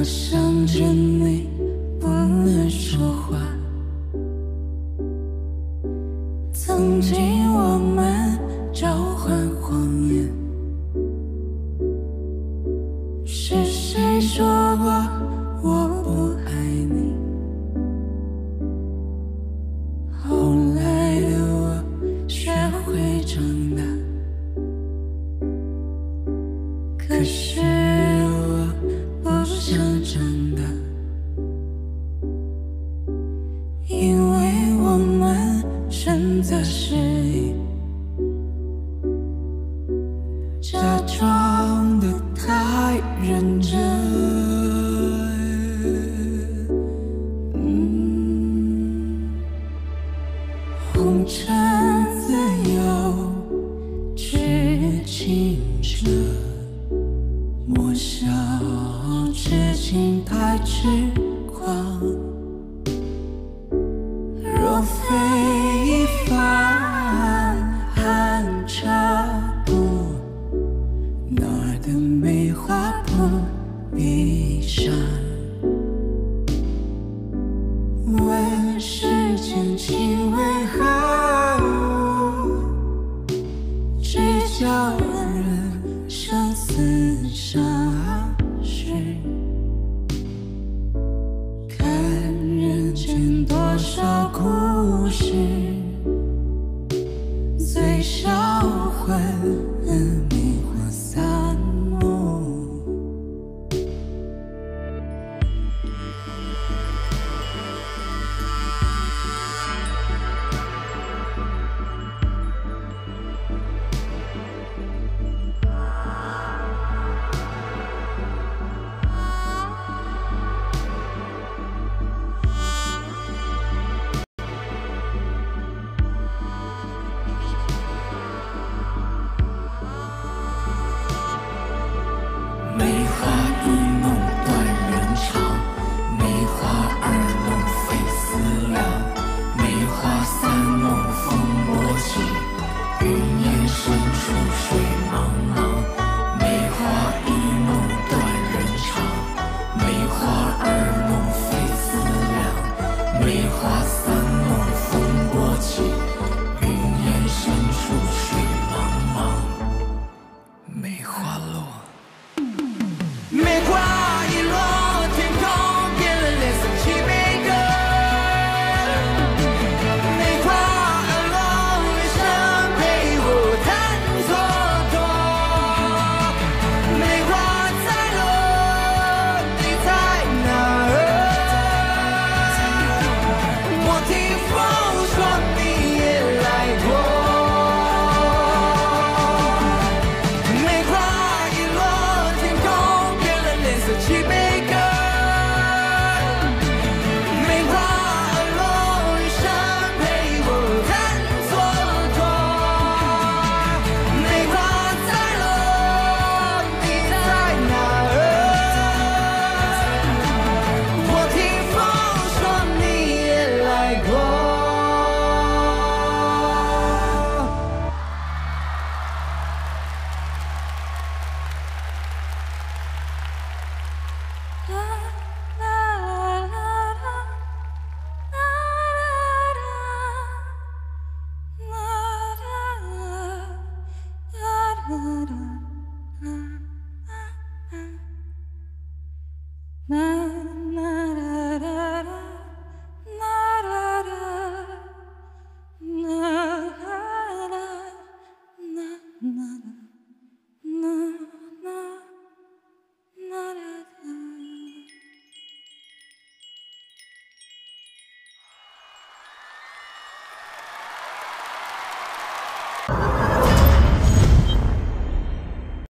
想着你不能说话。曾经我们交换谎言，是谁说过我不爱你？后来的我学会长大，可是我不想长大，因为我们选择失忆，假装得太认真。红尘自由去清澈，莫笑痴情太痴狂。若非一番寒彻骨，哪儿的梅花不闭上？问世间情为何物，只叫人生死相许。看人间多少故事，最销魂迷惑散目。梅花一弄断人肠，梅花二弄费思量，梅花三弄风波起，云烟深处水茫茫。梅花一弄断人肠，梅花二弄费思量，梅花三弄风波起，云烟深处水茫茫。梅花落。梅花一落，天空变了脸色，起悲歌。梅花二落，余生陪我弹蹉跎。梅花再落，你在哪儿？我听风说你也来过。梅花一落，天空变了脸色，起悲歌。梅花二落，余生陪我弹蹉跎。梅花再落，你在哪儿？我听风说你也来过。啦啦啦啦啦啦啦啦啦啦。